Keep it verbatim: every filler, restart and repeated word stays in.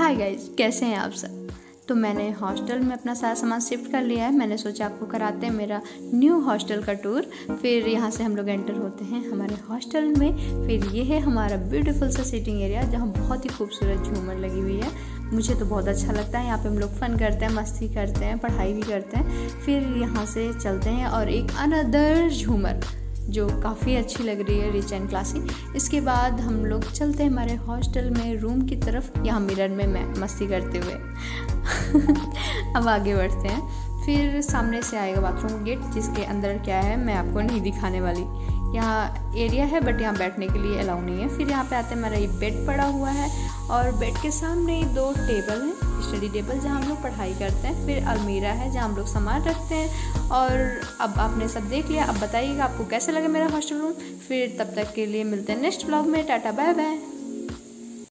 Hi guys, कैसे हैं आप सब। तो मैंने हॉस्टल में अपना सारा सामान शिफ्ट कर लिया है। मैंने सोचा आपको कराते हैं मेरा न्यू हॉस्टल का टूर। फिर यहाँ से हम लोग एंटर होते हैं हमारे हॉस्टल में। फिर ये है हमारा ब्यूटीफुल सा सिटिंग एरिया जहाँ बहुत ही खूबसूरत झूमर लगी हुई है। मुझे तो बहुत अच्छा लगता है। यहाँ पे हम लोग फ़न करते हैं, मस्ती करते हैं, पढ़ाई भी करते हैं। फिर यहाँ से चलते हैं और एक अनदर झूमर जो काफ़ी अच्छी लग रही है, रिच एंड क्लासी। इसके बाद हम लोग चलते हैं हमारे हॉस्टल में रूम की तरफ, यहाँ मिरर में मैं मस्ती करते हुए अब आगे बढ़ते हैं। फिर सामने से आएगा बाथरूम गेट, जिसके अंदर क्या है मैं आपको नहीं दिखाने वाली। यहाँ एरिया है बट यहाँ बैठने के लिए अलाउ नहीं है। फिर यहाँ पे आते हैं, हमारा ये बेड पड़ा हुआ है और बेड के सामने दो टेबल हैं, स्टडी टेबल जहाँ हम लोग पढ़ाई करते हैं। फिर अलमीरा है जहाँ हम लोग सामान रखते हैं। और अब आपने सब देख लिया, अब बताइएगा आपको कैसे लगा मेरा हॉस्टल रूम। फिर तब तक के लिए मिलते हैं नेक्स्ट व्लॉग में। Tata bye bye.